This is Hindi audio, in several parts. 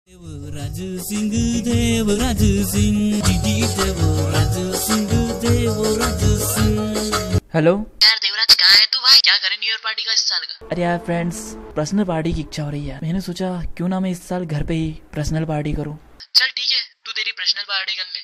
देवराज सिंह देवराज सिंह देवराज सिंह देवराज सिंह। हेलो यार देवराज कहाँ है तू भाई? क्या करे न्यू ईयर पार्टी का इस साल का? अरे यार फ्रेंड्स, पर्सनल पार्टी की इच्छा हो रही है। मैंने सोचा क्यों ना मैं इस साल घर पे ही पर्सनल पार्टी करूं। चल ठीक है, तू तेरी पर्सनल पार्टी कर ले।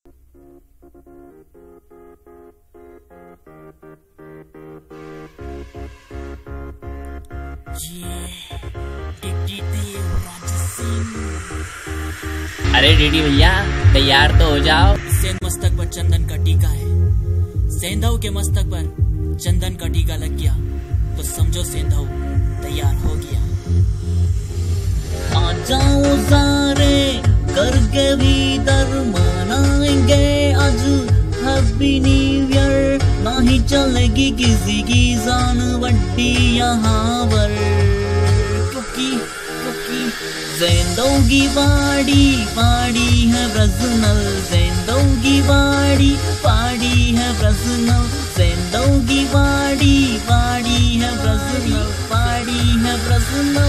अरे डीडी भैया तैयार तो हो जाओ। सेंध मस्तक पर चंदन का टीका है, सेंधव के मस्तक पर चंदन का टीका लग गया तो समझो सेंधव तैयार हो गया। आ जाओ सारे करके भीतर मनाएंगे आज हैप्पी न्यू ईयर। नहीं चलेगी किसी की जान वड्डी यहाँ पर, क्योंकि सेंधव की पार्टी है पर्सनल। सेंधव की पार्टी है पर्सनल। सेंधव की पार्टी है पर्सनल। पार्टी है पर्सनल।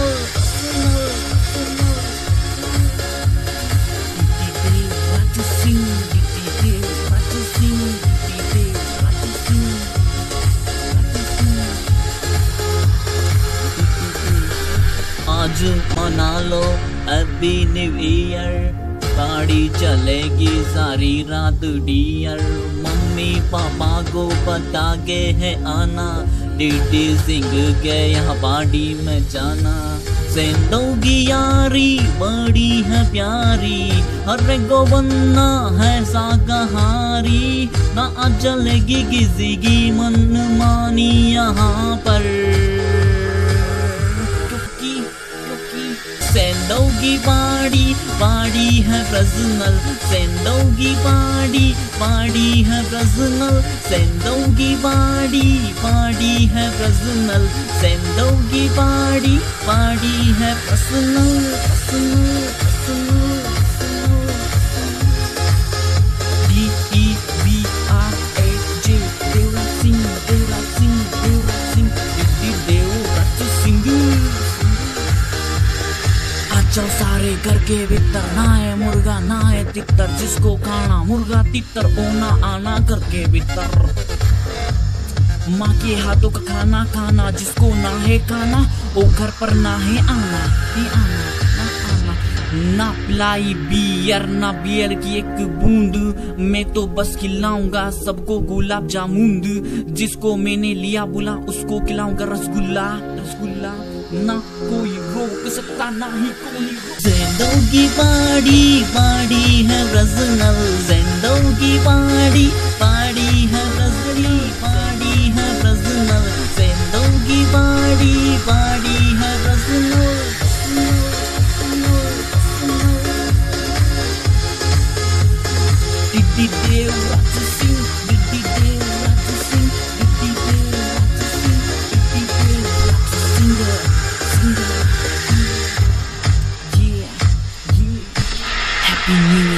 आज मना लो हैप्पी न्यू ईयर, पार्टी चलेगी सारी रात डियर। मम्मी पापा को बता के है आना, डीडी सिंह के यहाँ पार्टी में जाना। सेंधव की यारी बड़ी है प्यारी, हर एक को बनना है शाकाहारी। ना चलेगी किसी की मनमानी यहाँ पर, सेंधव की पार्टी है पर्सनल। सेंधव की पार्टी है पर्सनल। सेंधव की पार्टी है पर्सनल। सेंधव की पार्टी है पर्सनल। चल सारे करके भीतर, ना है मुर्गा ना है तितर, जिसको खाना मुर्गा तितर ओना आना करके भीतर। माँ के हाथों का खाना खाना, जिसको ना है खाना वो घर पर ना है आना। ना पिलाई बियर ना बियर की एक बूंद, मैं तो बस खिलाऊंगा सबको गुलाब जामुन। जिसको मैंने लिया बुला उसको खिलाऊंगा रसगुल्ला। ना कोई रोक सकता ना ही कोई। सेंधव की पार्टी है पर्सनल। सेंधव की पार्टी है पर्सनल। पार्टी है पर्सनल। सेंधव की पार्टी है personal. DD Devraj Singh, DD Devraj Singh, DD Devraj Singh, DD Devraj Singh. Happy New Year.